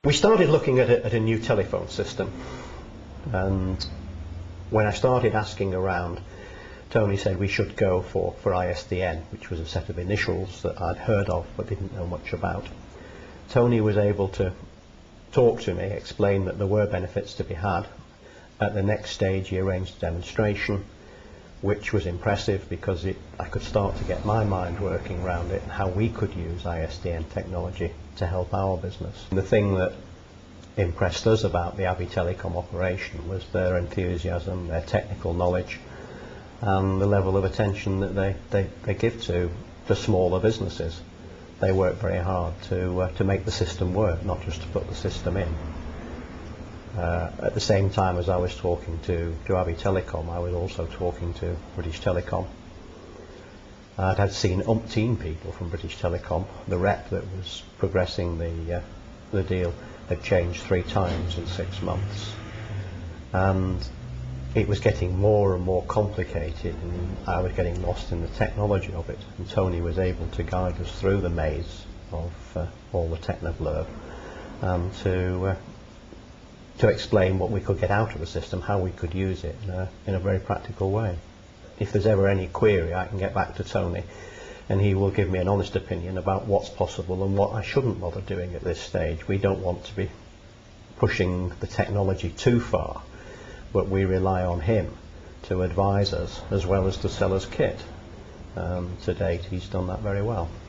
We started looking at a new telephone system, and when I started asking around, Tony said we should go for ISDN, which was a set of initials that I'd heard of but didn't know much about. Tony was able to talk to me, explain that there were benefits to be had. At the next stage he arranged a demonstration, which was impressive because I could start to get my mind working around it and how we could use ISDN technology to help our business. And the thing that impressed us about the Abbey Telecom operation was their enthusiasm, their technical knowledge, and the level of attention that they give to smaller businesses. They work very hard to make the system work, not just to put the system in. At the same time as I was talking to Abbey Telecom, I was also talking to British Telecom. I'd seen umpteen people from British Telecom. The rep that was progressing the deal had changed 3 times in 6 months, and it was getting more and more complicated, and I was getting lost in the technology of it. And Tony was able to guide us through the maze of all the technoblurb, and to explain what we could get out of the system, how we could use it in a very practical way. If there's ever any query, I can get back to Tony and he will give me an honest opinion about what's possible and what I shouldn't bother doing at this stage. We don't want to be pushing the technology too far, but we rely on him to advise us as well as to sell us kit. To date he's done that very well.